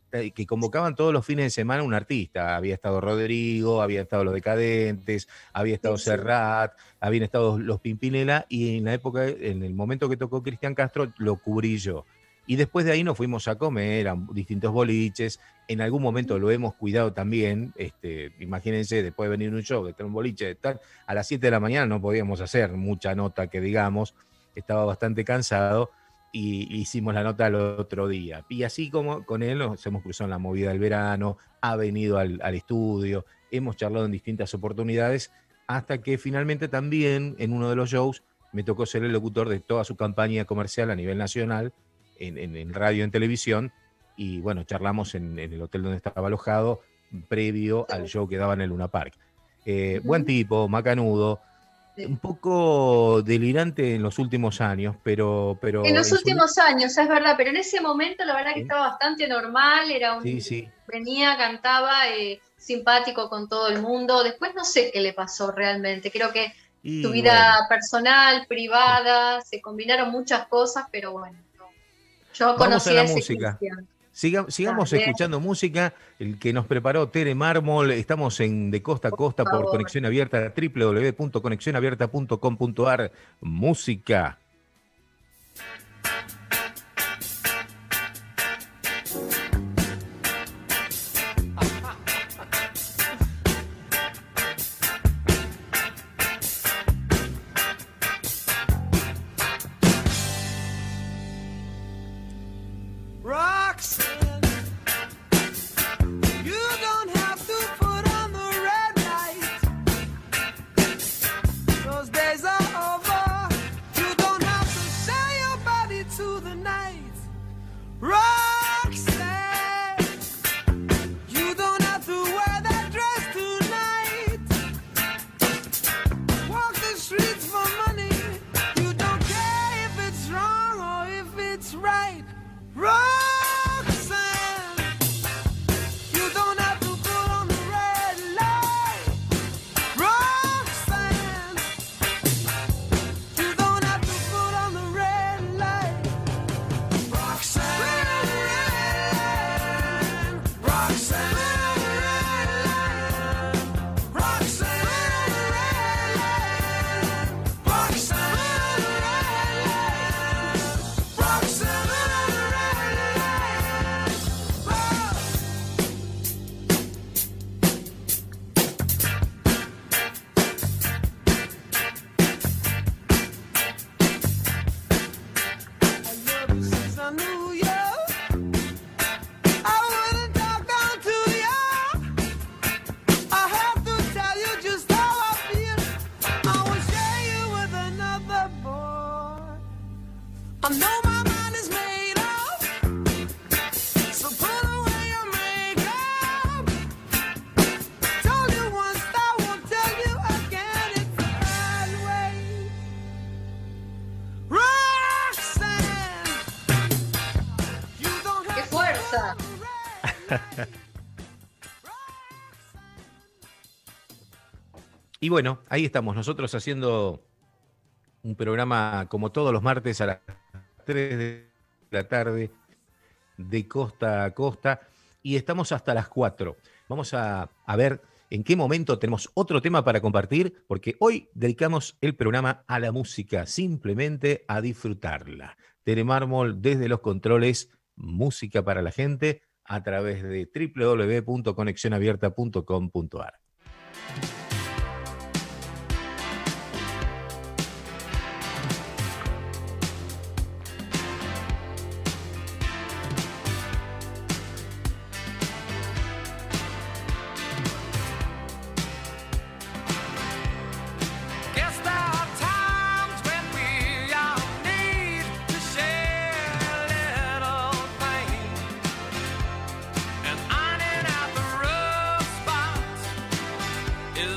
eh, que convocaban todos los fines de semana un artista. Había estado Rodrigo, había estado Los Decadentes, había estado Sí, sí. Serrat, habían estado los Pimpinela, y en la época, en el momento que tocó Cristian Castro, lo cubrí yo. Y después de ahí nos fuimos a comer a distintos boliches. En algún momento lo hemos cuidado también. Este, imagínense, después de venir un show, de estar en un boliche, de tal, a las siete de la mañana no podíamos hacer mucha nota, que digamos. Estaba bastante cansado y hicimos la nota al otro día. Y así como con él nos hemos cruzado en la movida del verano, ha venido al, al estudio, hemos charlado en distintas oportunidades, hasta que finalmente también en uno de los shows me tocó ser el locutor de toda su campaña comercial a nivel nacional, en, en, en radio y en televisión, y bueno, charlamos en, en el hotel donde estaba alojado, previo al show que daba en el Luna Park. Eh, uh-huh. Buen tipo, macanudo, sí. Un poco delirante en los últimos años, pero... pero en los en últimos su... años, es verdad, pero en ese momento la verdad que ¿Sí? estaba bastante normal, era un... Sí, sí. Venía, cantaba, eh, simpático con todo el mundo, después no sé qué le pasó realmente, creo que y, su vida bueno. personal, privada, se combinaron muchas cosas, pero bueno. Yo Vamos a la ese música. Siga, sigamos ah, escuchando música, el que nos preparó Tere Mármol. Estamos en De Costa a Costa por, por Conexión Abierta, doble u doble u doble u punto conexión abierta punto com punto a r. Música. Y bueno, ahí estamos nosotros haciendo un programa como todos los martes a las tres de la tarde, de costa a costa, y estamos hasta las cuatro. Vamos a, a ver en qué momento tenemos otro tema para compartir, porque hoy dedicamos el programa a la música, simplemente a disfrutarla. Tere Mármol desde los controles, música para la gente, a través de doble u doble u doble u punto conexión abierta punto com punto a r. Is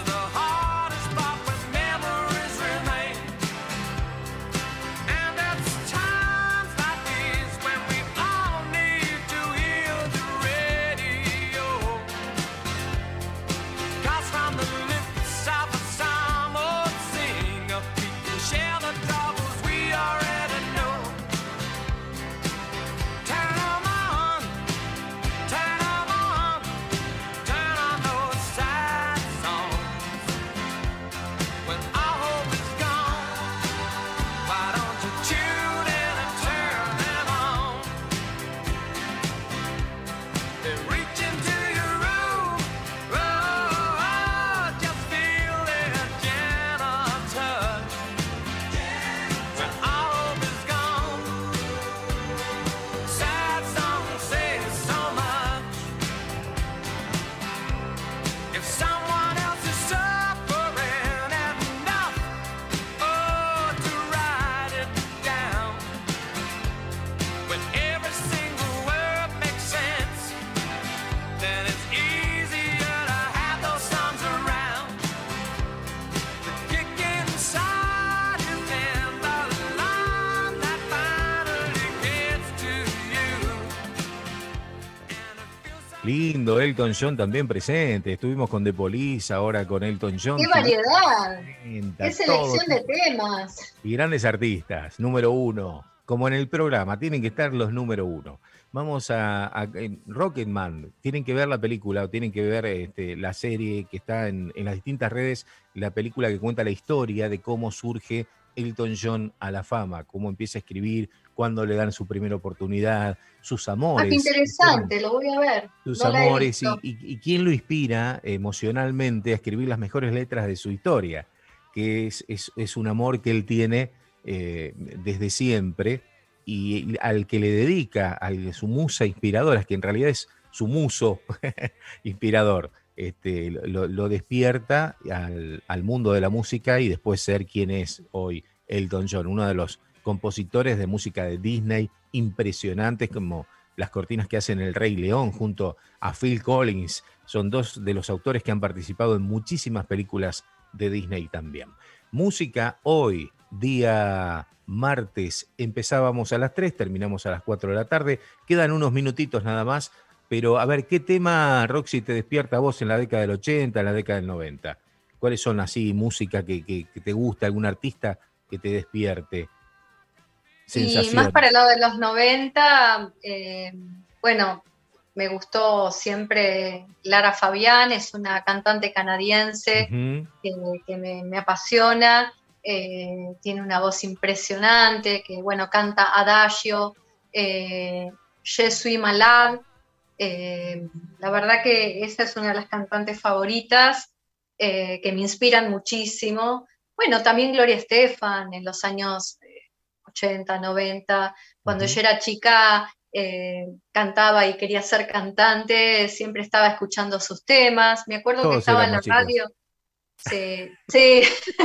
Lindo, Elton John también presente. Estuvimos con The Police, ahora con Elton John. ¡Qué variedad! Presenta, ¡Qué selección todo. de temas! Y grandes artistas, número uno. Como en el programa, tienen que estar los número uno. Vamos a, a en Rocketman, tienen que ver la película o tienen que ver este, la serie que está en, en las distintas redes, la película que cuenta la historia de cómo surge Elton John a la fama, cómo empieza a escribir, cuándo le dan su primera oportunidad, sus amores. Ah, qué interesante, lo voy a ver. Sus No la he amores y, visto. y- y quién lo inspira emocionalmente a escribir las mejores letras de su historia, que es, es- es un amor que él tiene eh, desde siempre y al que le dedica, a su musa inspiradora, que en realidad es su muso inspirador, este, lo, lo despierta al, al mundo de la música y después ser quien es hoy Elton John, uno de los compositores de música de Disney impresionantes, como las cortinas que hacen El Rey León junto a Phil Collins. Son dos de los autores que han participado en muchísimas películas de Disney también. Música hoy, día martes, empezábamos a las tres, terminamos a las cuatro de la tarde. Quedan unos minutitos nada más, pero a ver, ¿qué tema, Roxy, te despierta a vos en la década del ochenta, en la década del noventa? ¿Cuáles son así música que, que- que te gusta, algún artista que te despierte Y sensaciones? más para el lado de los noventa, eh, bueno, me gustó siempre Lara Fabián, es una cantante canadiense Ujú. que, que me, me apasiona, eh, tiene una voz impresionante, que bueno, canta Adagio, eh, Je suis malade, eh, la verdad que esa es una de las cantantes favoritas, eh, que me inspiran muchísimo. Bueno, también Gloria Estefan en los años eh, ochenta, noventa, cuando Ujú. yo era chica, eh, cantaba y quería ser cantante, siempre estaba escuchando sus temas. Me acuerdo que Todos estaba en la éramos chicos. radio, sí, sí.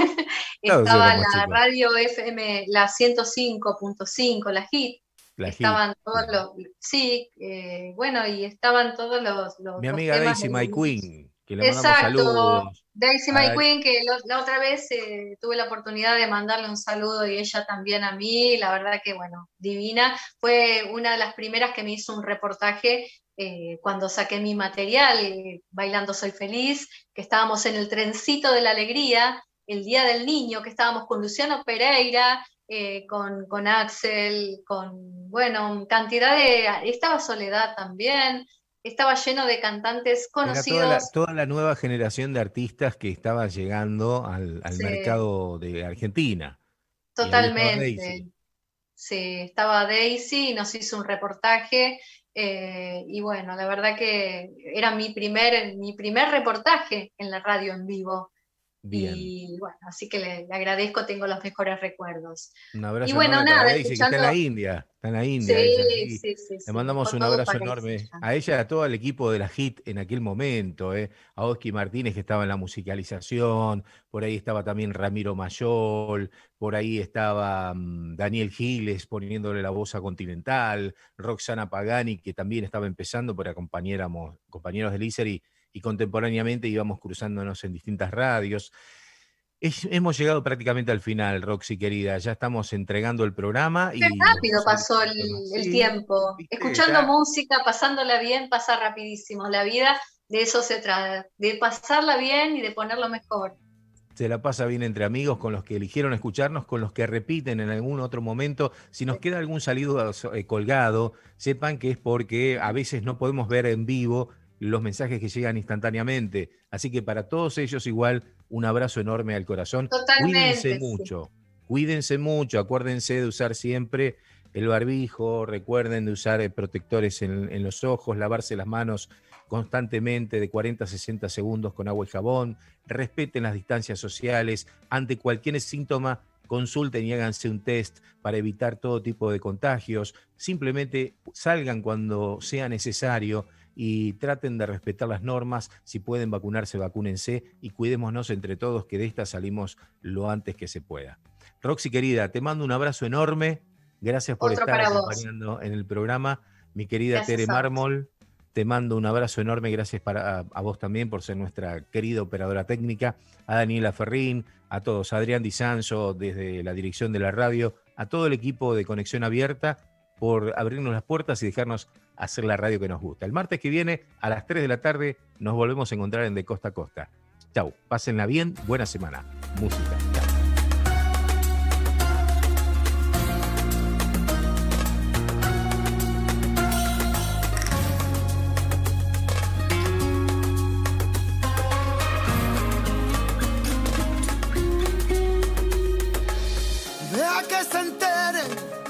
Todos Estaba éramos la chicos. radio F M, la ciento cinco punto cinco, la Hit, La hit. estaban todos los, sí, eh, bueno, y estaban todos los, los, Mi los amiga temas Daisy de My Luis. Queen, que le mandamos Exacto, saludos. Daisy A My Dai- Queen, que lo- la otra vez eh, tuve la oportunidad de mandarle un saludo y ella también a mí, la verdad que bueno, divina, fue una de las primeras que me hizo un reportaje eh, cuando saqué mi material, eh, Bailando Soy Feliz, que estábamos en el trencito de la alegría, el Día del Niño, que estábamos con Luciano Pereira, eh, con, con Axel, con, bueno, cantidad de, estaba Soledad también, estaba lleno de cantantes Era toda la, conocidos. toda la nueva generación de artistas que estaba llegando al, al Sí, mercado de Argentina. Y ahí estaba Daisy. totalmente. Sí, estaba Daisy y nos hizo un reportaje. eh, y bueno, la verdad que era mi primer, mi primer reportaje en la radio en vivo. Bien. Y bueno, así que le, le agradezco, tengo los mejores recuerdos. Un abrazo Y bueno, enorme para nada, Daisy, que está en escuchando. la India. Está en la India Sí, ella. Sí. sí, sí, Le sí, mandamos dejó un todo abrazo para enorme ella. a ella y a todo el equipo de la Hit en aquel momento. ¿eh? A Oski Martínez, que estaba en la musicalización. Por ahí estaba también Ramiro Mayol. Por ahí estaba mm, Daniel Giles poniéndole la voz a Continental. Roxana Pagani, que también estaba empezando, por acompañáramos compañeros de Lícer y, y contemporáneamente íbamos cruzándonos en distintas radios. Es- hemos llegado prácticamente al final, Roxy querida. Ya estamos entregando el programa Qué y nos rápido vamos a ir pasó el, despidiendo. el Sí, tiempo. viste, Escuchando ya música, pasándola bien, pasa rapidísimo. La vida de eso se trata, de pasarla bien y de ponerlo mejor. se la pasa bien entre amigos, con los que eligieron escucharnos, con los que repiten en algún otro momento. Si nos queda algún saludo eh, colgado, sepan que es porque a veces no podemos ver en vivo los mensajes que llegan instantáneamente. Así que para todos ellos igual, un abrazo enorme al corazón. Cuídense Totalmente, sí. mucho, cuídense mucho, acuérdense de usar siempre el barbijo, recuerden de usar eh, protectores en, en los ojos, lavarse las manos constantemente de cuarenta a sesenta segundos con agua y jabón, respeten las distancias sociales, ante cualquier síntoma consulten y háganse un test para evitar todo tipo de contagios, simplemente salgan cuando sea necesario y traten de respetar las normas, si pueden vacunarse, vacúnense y cuidémonos entre todos que de esta salimos lo antes que se pueda. Roxy querida, te mando un abrazo enorme, gracias por Otro estar para vos. acompañando en el programa, mi querida Gracias Tere a vos. Mármol. Te mando un abrazo enorme, gracias para, a, a vos también por ser nuestra querida operadora técnica, a Daniela Ferrín, a todos, a Adrián Di Sanso desde la dirección de la radio, a todo el equipo de Conexión Abierta por abrirnos las puertas y dejarnos hacer la radio que nos gusta. El martes que viene, a las tres de la tarde, nos volvemos a encontrar en De Costa a Costa. Chau, pásenla bien, buena semana. Música. Chau. Deja que se enteren